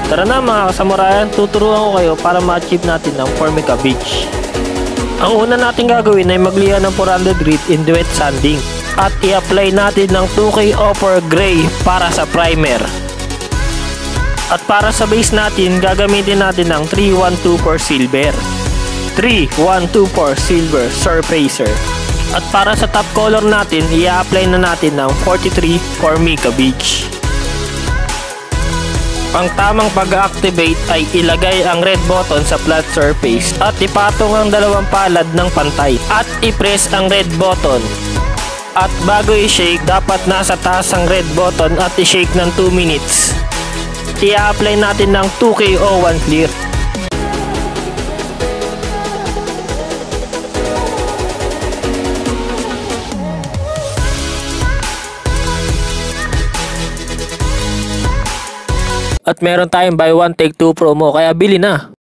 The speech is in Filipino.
Tara na mga kasamurayan, tuturuan ko kayo para ma-achieve natin ang Formica Beach. Ang una natin gagawin ay magliha ng 400 grit in wet sanding at i-apply natin ng 2K Offer Gray para sa primer. At para sa base natin, gagamitin natin ng 3124 Silver, 3124 Silver Surfacer. At para sa top color natin, i-apply na natin ng 43 Formica Beach. Ang tamang pag-activate ay ilagay ang red button sa flat surface at ipatong ang dalawang palad ng pantay at i-press ang red button. At bago i-shake, dapat nasa taas ang red button at i-shake ng 2 minutes. I-apply natin ng 2K01 Clear. At meron tayong buy one take two promo, kaya bili na.